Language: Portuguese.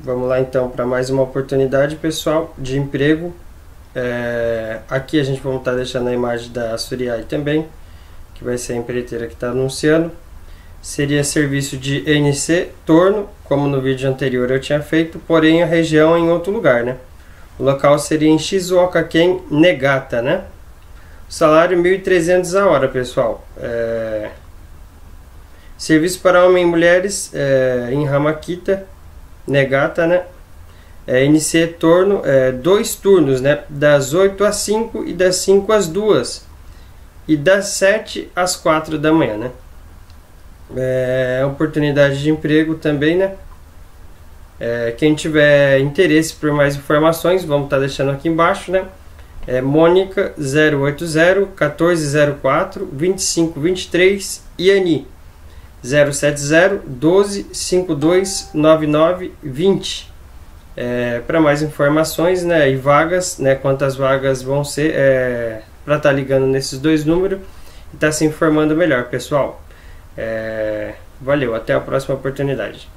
Vamos lá então para mais uma oportunidade, pessoal, de emprego. Aqui a gente vai estar deixando a imagem da Suriai também, que vai ser a empreiteira que está anunciando. Seria serviço de ENC Torno, como no vídeo anterior eu tinha feito, porém a região é em outro lugar, né? O local seria em Shizuoka-ken, Negata, né? O salário 1.300 a hora, pessoal. Serviço para homens e mulheres em Hamakita, Negata, né? NC Torno, 2 turnos, né? Das 8 às 5 e das 5 às 2 e das 7 às 4 da manhã, né? Oportunidade de emprego também, né? Quem tiver interesse por mais informações, vamos estar deixando aqui embaixo, né? Mônica 080 1404 2523 e Ani 070 12 52 99 20. Para mais informações, né, e vagas, né, quantas vagas vão ser, para estar ligando nesses 2 números e estar se informando melhor, pessoal. Valeu, até a próxima oportunidade.